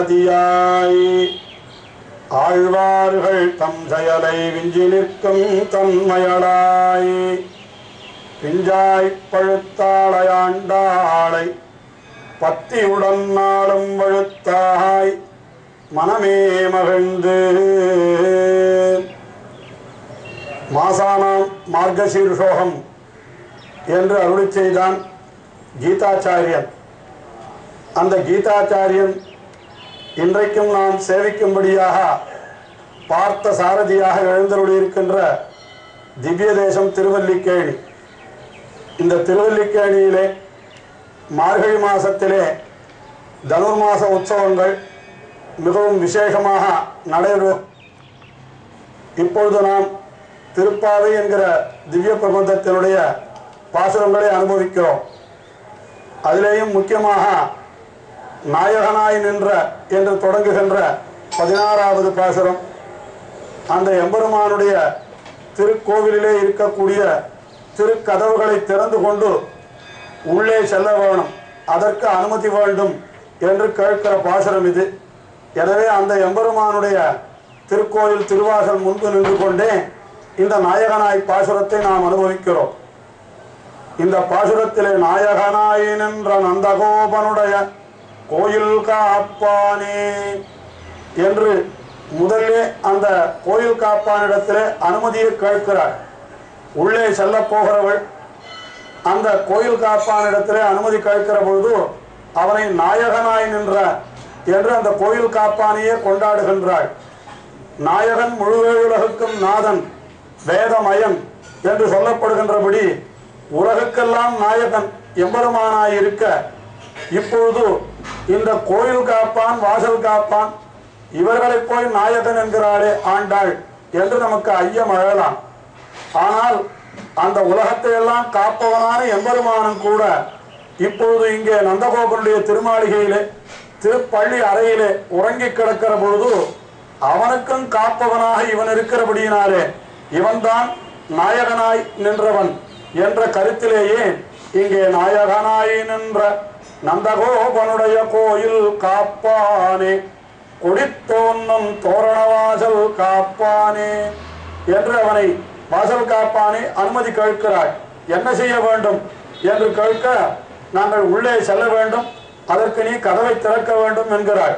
சாரதியாய் ஆழ்வார்கள் தம் செயலை விஞ்சி நிற்கும் தன்மையளாய் பிஞ்சாய் பழுத்தாளையாண்டாளை பத்தியுடன் நாளும் வழுத்தாய் மனமே மகிழ்ந்து. மாசானாம் மார்கசீர்ஷோகம் என்று அருளி செய்தான் கீதாச்சாரியன். அந்த கீதாச்சாரியன் இன்றைக்கும் நாம் சேவிக்கும்படியாக பார்த்த சாரதியாக எழுந்தருளியிருக்கின்ற திவ்ய தேசம் திருவல்லிக்கேணி. இந்த திருவல்லிக்கேணியிலே மார்கழி மாசத்திலே தனுர்மாச உற்சவங்கள் மிகவும் விசேஷமாக நடைபெறும். இப்பொழுது நாம் திருப்பாவை என்கிற திவ்ய பிரபந்தத்தினுடைய பாசுரங்களை அனுபவிக்கிறோம். அதிலேயும் முக்கியமாக நாயகனாய் நின்ற என்று தொடங்குகின்ற 16வது பாசுரம் அந்த எம்பெருமானுடைய திருக்கோவிலிலே இருக்கக்கூடிய திருக்கதவுகளை திறந்து கொண்டு உள்ளே செல்ல வேணும், அதற்கு அனுமதி வேண்டும் என்று கேட்கிற பாசுரம் இது. எனவே அந்த எம்பெருமானுடைய திருக்கோயில் திருவாசல் முன்பு நின்று கொண்டே இந்த நாயகனாய் பாசுரத்தை நாம் அனுபவிக்கிறோம். இந்த பாசுரத்திலே நாயகனாய் நின்ற நந்தகோபனுடைய கோயில் காப்பானே என்று முதலே அந்த கோயில் காப்பானிடத்திலே அனுமதியை கேட்கிறார். உள்ளே செல்ல போகிறவள் அந்த கோயில் காப்பானிடத்திலே அனுமதி கேட்கிற பொழுது அவனை நாயகனாய் நின்ற என்று அந்த கோயில் காப்பானையே கொண்டாடுகின்றாள். நாயகன் முழுவேழுலகுக்கும் நாதன் வேதமயன் என்று சொல்லப்படுகின்றபடி உலகுக்கெல்லாம் நாயகன் எம்பெருமானாயிருக்க இப்பொழுது இந்த கோயில் காப்பான் வாசல் காப்பான் இவர்களை போய் நாயகன் என்கிறாளே ஆண்டாள் என்று நமக்கு ஐயம் அழலாம். ஆனால் அந்த உலகத்தை எல்லாம் காப்பவனான எம்பெருமானும் கூட இப்பொழுது இங்கே நந்தகோபனுடைய திருமாளிகையிலே திருப்பள்ளி அறையிலே உறங்கி கிடக்கிற பொழுது அவனுக்கும் காப்பவனாக இவன் இருக்கிறபடியினாலே இவன்தான் நாயகனாய் நின்றவன் என்ற கருத்திலேயே இங்கே நாயகனாய் நின்ற நந்தகோபனுடைய கோயில் காப்பானே கொடித்தோன்னும் தோரணவாசல் காப்பானே என்று அவனை வாசல் காப்பானே அனுமதி கேட்கிறாள். என்ன செய்ய வேண்டும் என்று கேட்க நாங்கள் உள்ளே செல்ல வேண்டும், அதற்கு நீ கதவை திறக்க வேண்டும் என்கிறாள்.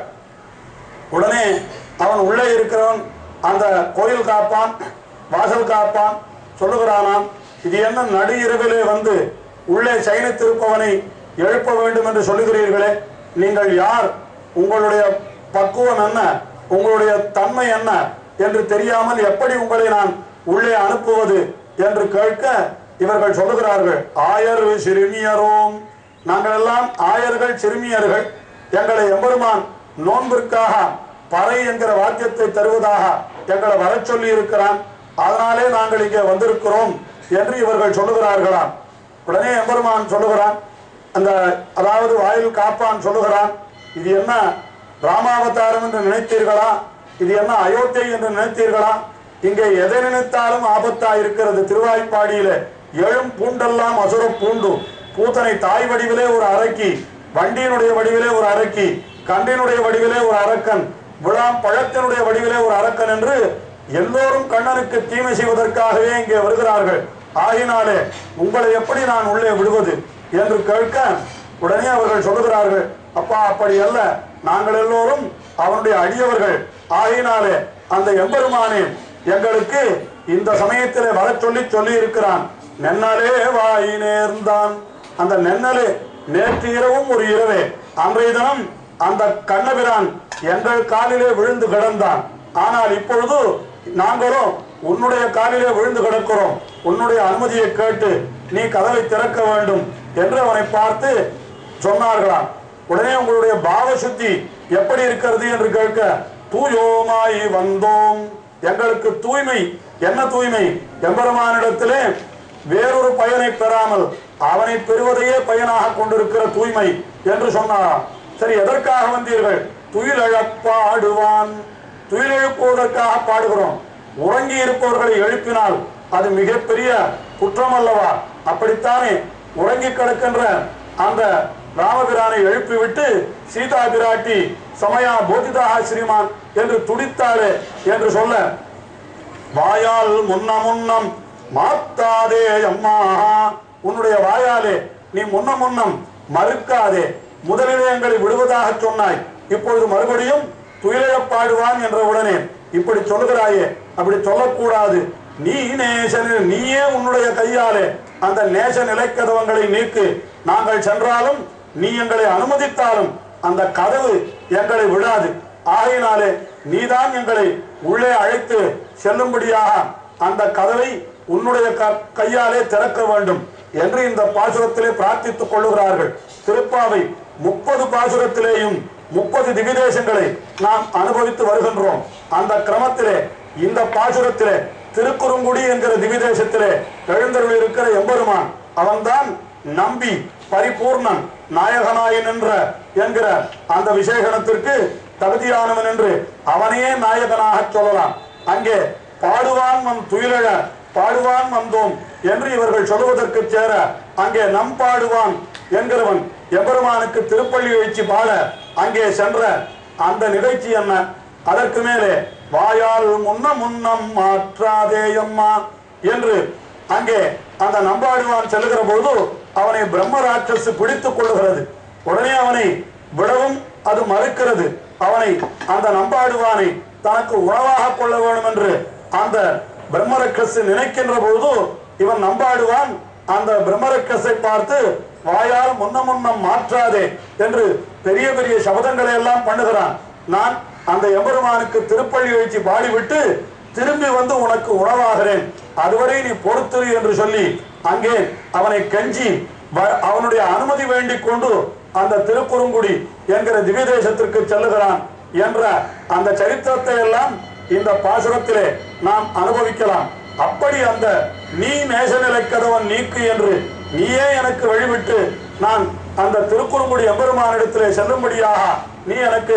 உடனே அவன் உள்ளே இருக்கிறவன் அந்த கோயில் காப்பான் வாசல் காப்பான் சொல்லுகிறானாம், இது என்ன நடு இரவிலே வந்து உள்ளே சயனித்திருப்பவனை எழுப்ப வேண்டும் என்று சொல்லுகிறீர்களே, நீங்கள் யார், உங்களுடைய பக்குவம் என்ன, உங்களுடைய தன்மை என்ன என்று தெரியாமல் எப்படி உங்களை நான் உள்ளே அனுப்புவது என்று கேட்க இவர்கள் சொல்லுகிறார்கள், ஆயர் சிறுமியரோம், நாங்கள் எல்லாம் ஆயர்கள் சிறுமியர்கள், எங்களை எம்பெருமான் நோன்பிற்காக பறை என்கிற வாக்கியத்தை தருவதாக எங்களை வர சொல்லி இருக்கிறான், அதனாலே நாங்கள் இங்கே வந்திருக்கிறோம் என்று இவர்கள் சொல்லுகிறார்களாம். உடனே எம்பெருமான் சொல்லுகிறான், அந்த அதாவது வாயில் காப்பான் சொல்லுகிறான், இது என்ன ராமாவதாரம் என்று நினைத்தீர்களா, இது என்ன அயோத்தியை என்று நினைத்தீர்களா, இங்கே எதை நினைத்தாலும் ஆபத்தா இருக்கிறது. திருவாய்ப்பாடியிலே எழும் பூண்டெல்லாம் அசுர பூண்டு, பூத்தனை தாய் வடிவிலே ஒரு அரக்கி, வண்டியினுடைய வடிவிலே ஒரு அரக்கி, கண்டினுடைய வடிவிலே ஒரு அரக்கன், விழாம் பழத்தினுடைய வடிவிலே ஒரு அரக்கன் என்று எல்லோரும் கண்ணனுக்கு தீமை செய்வதற்காகவே இங்கே வருகிறார்கள். ஆகினாலே உங்களை எப்படி நான் உள்ளே விடுவது என்று கேட்க உடனே அவர்கள் சொல்லுகிறார்கள், அப்பா அப்படி அல்ல, நாங்கள் எல்லோரும் அவனுடைய அடியவர்கள், ஆகினாலே அந்த எம்பெருமானே எங்களுக்கு இந்த சமயத்திலே வர சொல்லி இருக்கிறான். நென்னலே வாய் நேர்ந்தான், அந்த நென்னலே நேற்று இரவும் ஒரு இரவே, அன்றைய தினம் அந்த கண்ணபிரான் எங்கள் காலிலே விழுந்து கிடந்தான். ஆனால் இப்பொழுது நாங்களும் உன்னுடைய காலிலே விழுந்து கிடக்கிறோம், உன்னுடைய அனுமதியை கேட்டு நீ கதவை திறக்க வேண்டும் என்று அவனை பார்த்து சொன்னார்களாம். உடனே உங்களுடைய பாவ சுத்தி எப்படி இருக்கிறது என்று கேட்க, தூயோமாய் வந்தோம், எங்களுக்கு தூய்மை என்ன தூய்மை, எம்பெருமானிடத்திலே வேறொரு பயனை பெறாமல் அவனை பெறுவதையே பயனாக கொண்டிருக்கிற தூய்மை என்று சொன்னாராம். சரி, எதற்காக வந்தீர்கள்? துயிலெழப்பாடுவான், துயிலெழுப்புவதற்காக பாடுகிறோம். உறங்கி இருப்பவர்களை எழுப்பினால் அது மிகப்பெரிய குற்றம் அல்லவா? அப்படித்தானே உறங்கி கிடக்கின்ற அந்த ராமபிரானை எழுப்பிவிட்டு சீதா பிராட்டி சமயா போதிதாக ஸ்ரீமான் என்று துடித்தாளே என்று சொல்ல, வாயால் முன்னம் மாத்தாதே அம்மா, உன்னுடைய வாயாலே நீ முன்னம் மறுக்காதே. முதலிலே எங்களை விடுவதாக சொன்னாய், இப்பொழுது மறுபடியும் துயிலப்பாடுவான் என்ற உடனே இப்படி சொல்லுகிறாயே, அப்படி சொல்லக்கூடாது. நீ நேசனில் நீயே உன்னுடைய கையாலே அந்த நேச நிலைக்கதவங்களை நீக்கு. நாங்கள் சென்றாலும் நீ எங்களை அனுமதித்தாலும் அந்த கதவு எங்களை விடாது. ஆகையினாலே நீதான் எங்களை உள்ளே அழைத்து செல்லும்படியாக அந்த கதவை உன்னுடைய கையாலே திறக்க வேண்டும் என்று இந்த பாசுரத்திலே பிரார்த்தித்துக் கொள்ளுகிறார்கள். திருப்பாவை 30 பாசுரத்திலேயும் 30 திவிதேசங்களை நாம் அனுபவித்து வருகின்றோம். அந்த கிரமத்திலே இந்த பாசுரத்திலே திருக்குறுங்குடி என்கிற திவிதேசத்திலே எழுந்தருள் இருக்கிற எம்பெருமான் அவன்தான் நம்பி பரிபூர்ணன் நாயகனாய் நின்ற என்கிற அந்த விசேஷணத்திற்கு தகுதியானவன் என்று அவனையே நாயகனாக சொல்லலாம். அங்கே பாடுவான் நம் துயிலழ பாடுவான் வந்தோம் என்று இவர்கள் சொல்லுவதற்கு சேர அங்கே நம் பாடுவான் என்கிறவன் எம்பெருமானுக்கு திருப்பள்ளி எழுச்சி பாட அங்கே சென்ற அந்த நிகழ்ச்சி என்ன? அதற்கு மேலே வாயால் முன்னம் மாற்றாதேயம்மா என்று அங்கே அந்த நம்பாடுவான் செல்லுகிற பொழுது அவனை பிரம்ம ராட்சசு பிடித்துக் கொள்ளுகிறது. உடனே அவனை விடவும் அது மறுக்கிறது. அவனை அந்த நம்பாடுவானை தனக்கு உணவாக கொள்ள வேண்டும் என்று அந்த பிரம்மரக்கசு நினைக்கின்ற பொழுது இவன் நம்பாடுவான் அந்த பிரம்மரக்கசை பார்த்து வாயால் முன்னம் மாற்றாதே என்று பெரிய பெரிய சபதங்களை எல்லாம் பண்ணுகிறான். நான் அந்த எம்பெருமானுக்கு திருப்பள்ளி எழுச்சி பாடிவிட்டு திரும்பி வந்து உனக்கு உணவாகிறேன், அதுவரை நீ பொறுத்திரு என்று சொல்லி அங்கே அவனை கெஞ்சி அவனுடைய அனுமதி வேண்டிக் கொண்டு அந்த திருக்குறுங்குடி என்கிற திவ்யதேசத்திற்கு செல்லுகிறான் என்ற அந்த சரித்திரத்தை எல்லாம் இந்த பாசுரத்திலே நாம் அனுபவிக்கலாம். அப்படி அந்த நீ நேசநிலை கதவன் நீக்கு என்று நீயே எனக்கு வழிவிட்டு நான் அந்த திருக்குறுங்குடி எம்பெருமானிடத்திலே செல்லும்படியாக நீ எனக்கு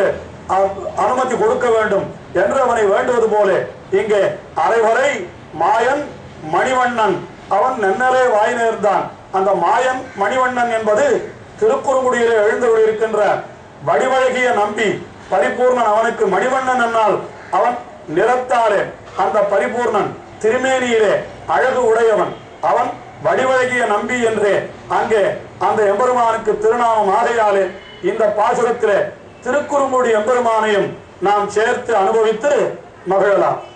அனுமதி கொடுக்க வேண்டும் என்று அவனை வேண்டுவது போல இங்கே அரைவரை மாயன் மணிவண்ணன் அவன் நென்னலே வாய் நேர்ந்தான். அந்த மாயன் மணிவண்ணன் என்பது திருக்குறுங்குடியிலே எழுந்தருள் இருக்கின்ற வடிவழகிய நம்பி பரிபூர்ணன். அவனுக்கு மணிவண்ணன் என்னால் அவன் நிறத்தாலே அந்த பரிபூர்ணன் திருமேனியிலே அழகு உடையவன். அவன் வடிவழகிய நம்பி என்றே அங்கே அந்த எம்பெருமானுக்கு திருநாமம் ஆகையாலே இந்த பாசுரத்திலே திருக்குறுங்குடி எம்பெருமானையும் நாம் சேர்த்து அனுபவித்து மகிழலாம்.